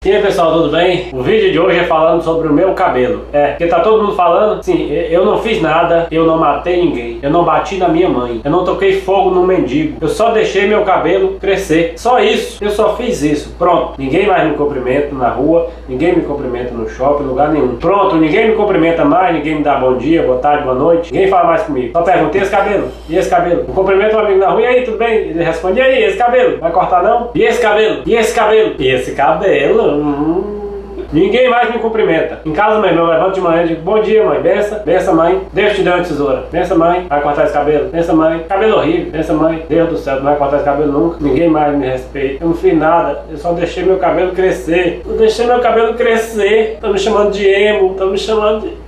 E aí pessoal, tudo bem? O vídeo de hoje é falando sobre o meu cabelo. Porque tá todo mundo falando, sim, eu não fiz nada, eu não matei ninguém, eu não bati na minha mãe, eu não toquei fogo no mendigo, eu só deixei meu cabelo crescer. Só isso, eu só fiz isso. Pronto, ninguém mais me cumprimenta na rua, ninguém me cumprimenta no shopping, lugar nenhum. Pronto, ninguém me cumprimenta mais, ninguém me dá bom dia, boa tarde, boa noite, ninguém fala mais comigo. Só pergunta, e esse cabelo? E esse cabelo? Eu cumprimento um amigo na rua, e aí, tudo bem? Ele responde, e aí, esse cabelo? Vai cortar não? E esse cabelo? E esse cabelo? E esse cabelo? Ninguém mais me cumprimenta. Em casa, meu irmão, eu levanto de manhã e digo, bom dia, mãe, benção, benção, mãe, Deus te deu uma tesoura, benção, mãe, vai cortar esse cabelo, benção, mãe, cabelo horrível, benção, mãe, Deus do céu, não vai cortar esse cabelo nunca, ninguém mais me respeita, eu não fiz nada, eu só deixei meu cabelo crescer, eu deixei meu cabelo crescer, estão me chamando de emo, estão me chamando de...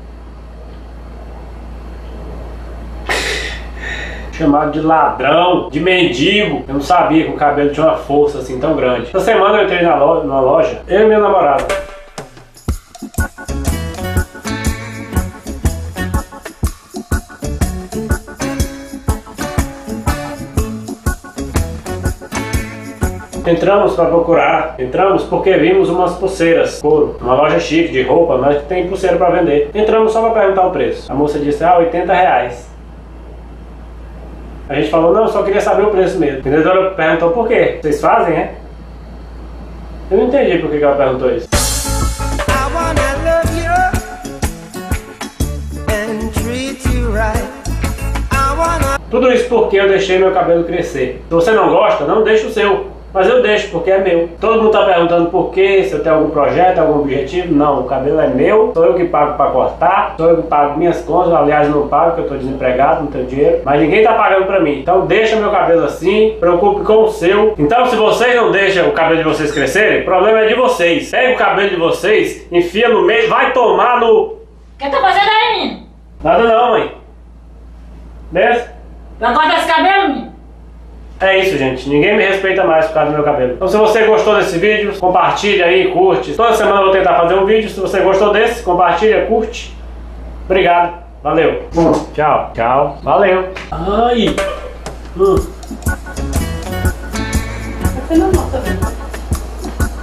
chamado de ladrão, de mendigo. Eu não sabia que o cabelo tinha uma força assim tão grande. Essa semana eu entrei numa loja, eu e minha namorada. Entramos para procurar, entramos porque vimos umas pulseiras, couro, uma loja chique de roupa, mas que tem pulseira para vender. Entramos só para perguntar o preço. A moça disse, R$80. A gente falou, não, só queria saber o preço mesmo. A vendedora perguntou por quê? Vocês fazem, é? Eu não entendi por que ela perguntou isso. Tudo isso porque eu deixei meu cabelo crescer. Se você não gosta, não deixa o seu. Mas eu deixo, porque é meu. Todo mundo está perguntando por quê, se eu tenho algum projeto, algum objetivo. Não, o cabelo é meu, sou eu que pago para cortar, sou eu que pago minhas contas. Aliás, não pago, porque eu estou desempregado, não tenho dinheiro. Mas ninguém está pagando para mim. Então deixa meu cabelo assim, preocupe com o seu. Então se vocês não deixam o cabelo de vocês crescerem, o problema é de vocês. Pega o cabelo de vocês, enfia no meio, vai tomar no... O que tá fazendo aí, menino? Nada não, mãe. Desce. Vai cortar esse cabelo, menino? É isso, gente. Ninguém me respeita mais por causa do meu cabelo. Então se você gostou desse vídeo, compartilha aí, curte. Toda semana eu vou tentar fazer um vídeo. Se você gostou desse, compartilha, curte. Obrigado. Valeu. Tchau. Tchau. Valeu. Ai.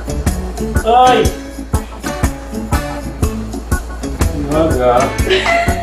Ai. Devagar.